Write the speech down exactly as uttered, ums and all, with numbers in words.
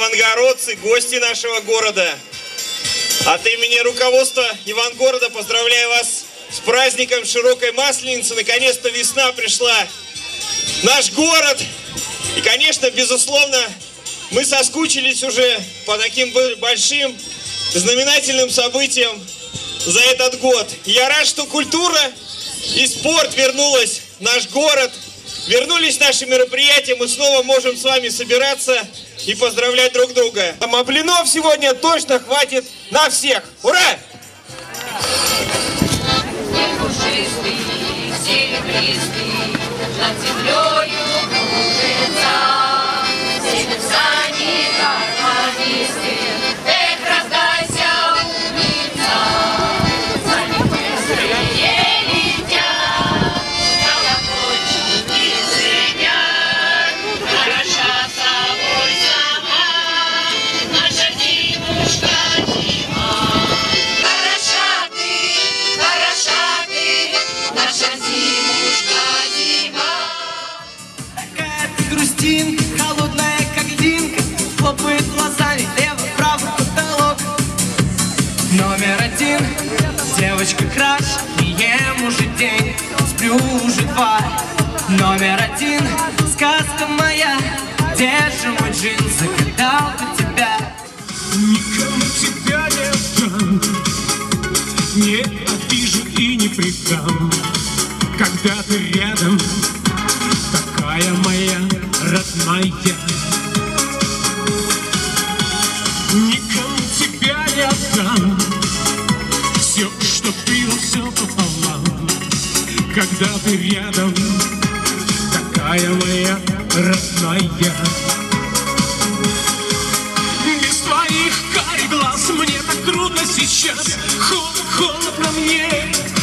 ивангородцы, гости нашего города. От имени руководства Ивангорода поздравляю вас с праздником Широкой Масленицы. Наконец-то весна пришла в наш город. И, конечно, безусловно, мы соскучились уже по таким большим знаменательным событиям за этот год. Я рад, что культура и спорт вернулась в наш город. Вернулись наши мероприятия, мы снова можем с вами собираться и поздравлять друг друга. А блинов сегодня точно хватит на всех. Ура! Холодная, как льдинка, хлопает глазами лево-правый потолок. Номер один, девочка краш, не ем уже день, сплю уже два. Номер один, сказка моя, где же мой джин, загадал бы тебя. Никому тебя не отдам, не обижу и не предам, когда ты рядом, такая моя родная. Никому тебя не отдам, все, что было, все пополам, когда ты рядом, такая моя родная. Без твоих карих глаз мне так трудно сейчас, холодно, холодно мне.